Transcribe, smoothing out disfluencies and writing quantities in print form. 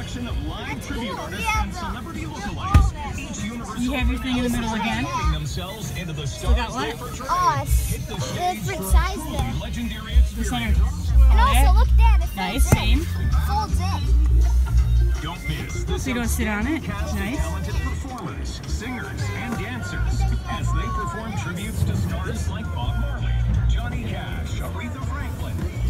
selection of live tribute artists and celebrity lookalikes. Each universe You have your thing in the middle again. themselves into the Still got what? Different size there. legendary The center. And also, look at that. It Nice, folds same. in. Folds in. Don't miss the So you don't sit on it. cast of Nice. talented performers, singers, and dancers as they perform tributes to stars like Bob Marley, Johnny Cash, Aretha Franklin,